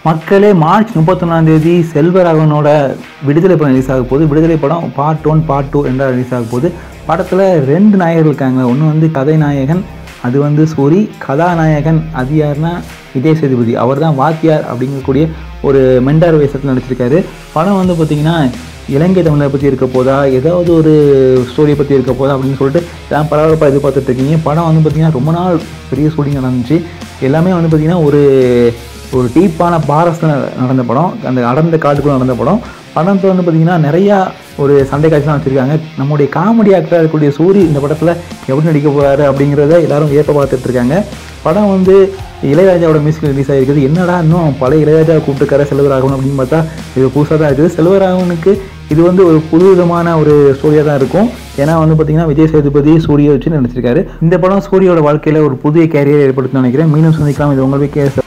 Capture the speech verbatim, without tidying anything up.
மக்களே மார்ச் முப்பத்தொன்னாம் தேதி செல்வராகவனோட விடுதலை படம் ரிலீஸ் ஆக போகுது. விடுதலை படம் பார்ட் ஒன் பார்ட் டூ என்றால் ரிலீஸ் ஆக போகுது. படத்தில் ரெண்டு நாயகர்கள் இருக்காங்க. ஒன்று வந்து கதைநாயகன், அது வந்து சூரி. கதாநாயகன் அது யாருன்னா விஜய் சேதுபதி. அவர் தான் வாத்தியார் அப்படிங்கக்கூடிய ஒரு மெண்டார் வேஷத்தில் நடிச்சிருக்காரு. படம் வந்து பார்த்திங்கன்னா இலங்கை தமிழரை பற்றி இருக்க போதா, ஏதாவது ஒரு ஸ்டோரியை பற்றி இருக்க போதா அப்படின்னு சொல்லிட்டு தான் பரபரப்பாக எதிர்பார்த்துட்டு இருக்கீங்க. படம் வந்து பார்த்திங்கன்னா ரொம்ப நாள் பெரிய ஷூட்டிங் நடந்துச்சு. எல்லாமே வந்து பார்த்திங்கன்னா ஒரு ஒரு டீப்பான பாரஸில் நடந்த படம், அந்த அடர்ந்த காட்டுக்குள்ளே நடந்த படம். படத்தில் வந்து பார்த்திங்கன்னா நிறையா ஒரு சண்டை காட்சிலாம் வச்சுருக்காங்க. நம்முடைய காமெடி ஆக்டராக இருக்கக்கூடிய சூரி இந்த படத்தில் எப்படி நடிக்க போகிறாரு அப்படிங்கிறத எல்லோரும் ஏற்ப பார்த்துட்ருக்காங்க. படம் வந்து இளையராஜாவோட மியூசிக் ரிலீஸ் ஆகிருக்குது. என்னடா இன்னும் பழைய இளையராஜா கூப்பிட்டுக்கார செல்வராகவன் அப்படின்னு பார்த்தா இது புதுசாக தான் இருக்குது. செல்வராகவனுக்கு இது வந்து ஒரு புது விதமான ஒரு ஸ்டோரியாக தான் இருக்கும். ஏன்னா வந்து பார்த்திங்கன்னா விஜய் சேதுபதி சூரியை வச்சு நடிச்சிருக்காரு. இந்த படம் சூரியோட வாழ்க்கையில் ஒரு புதிய கேரியர் ஏற்படுத்துன்னு நினைக்கிறேன். மீண்டும் சந்திக்கலாம். இது உங்கள் கே